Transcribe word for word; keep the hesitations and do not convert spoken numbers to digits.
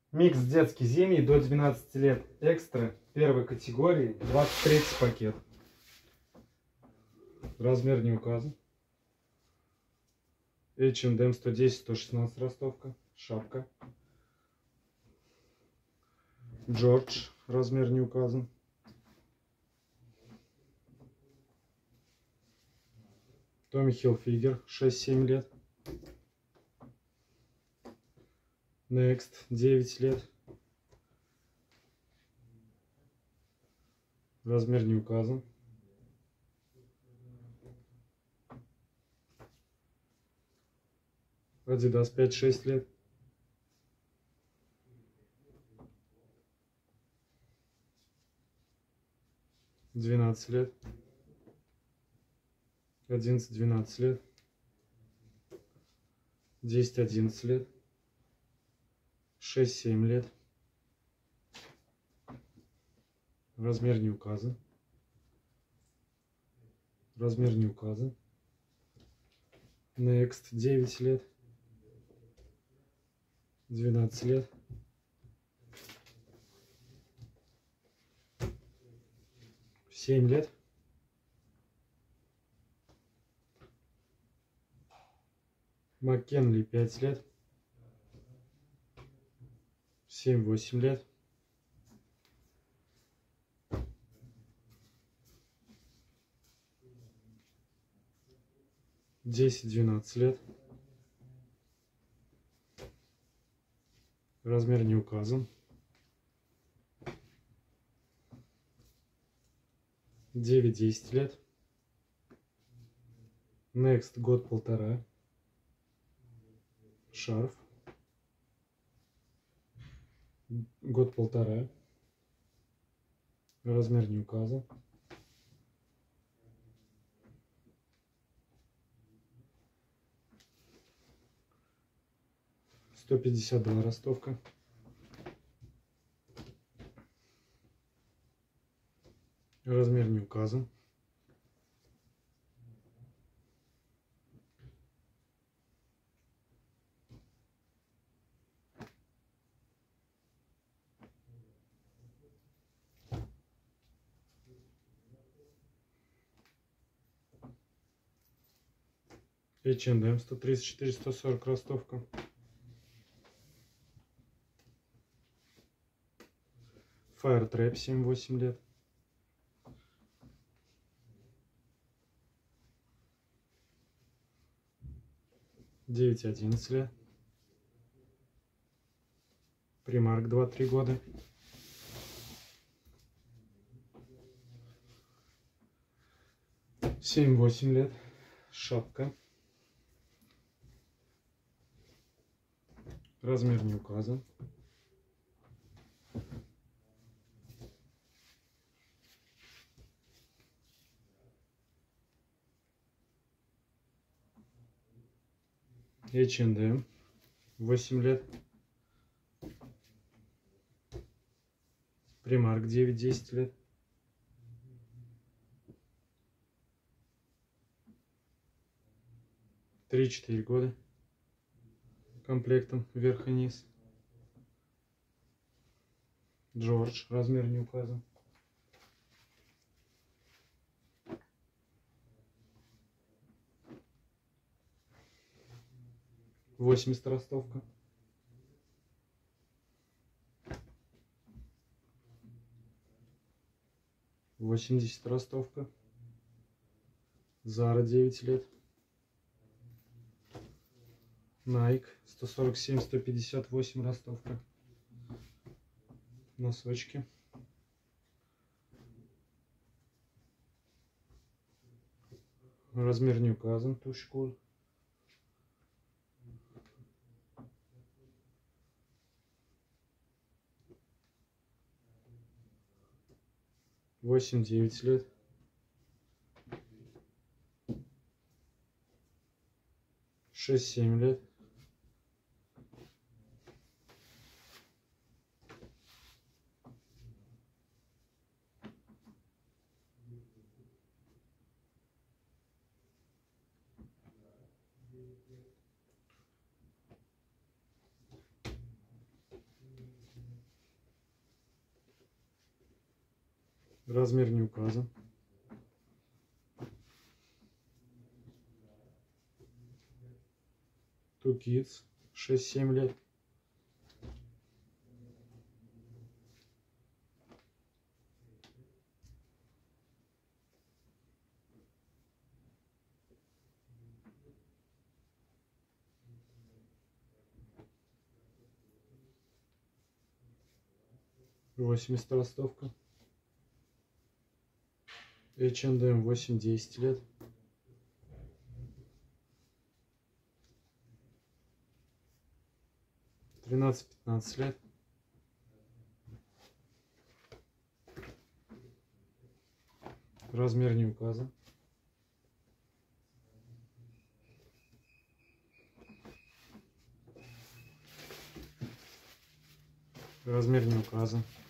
Микс детский зимний до двенадцати лет. Экстра первой категории. двадцать третий пакет. Размер не указан. эйч энд эм сто десять сто шестнадцать ростовка. Шапка. Джордж. Размер не указан. Томми Хилфигер. шесть-семь лет. Next. девять лет. Размер не указан. Adidas пять-шесть лет. двенадцать лет. одиннадцать-двенадцать лет. десять-одиннадцать лет. шесть-семь лет. Размер не указан. Размер не указан. Next. девять лет. двенадцать лет. семь лет. Маккенли пять лет. семь-восемь лет. десять-двенадцать лет. Размер не указан. девять-десять лет. Next. Год-полтора. Шарф. Год-полтора. Размер не указан. сто пятьдесят два ростовка. Размер не указан. эйч энд эм сто тридцать четыре сто сорок ростовка. Firetrap семь-восемь лет. девять-одиннадцать лет. Primark два-три года. семь-восемь лет. Шапка. Размер не указан. эйч энд эм восемь лет. Primark девять-десять лет. три-четыре года. Комплектом вверх и низ. Джордж. Размер не указан. восемьдесят ростовка. восемьдесят ростовка. Зара девять лет. Nike сто сорок семь сто пятьдесят восемь ростовка. Носочки. Размер не указан. Тушь-куль. восемь-девять лет. шесть-семь лет. Размер не указан. Two Kids, шесть-семь лет. восемьдесят ростовка. эйч энд эм восемь-десять лет. тринадцать-пятнадцать лет. Размер не указан. Размер не указан.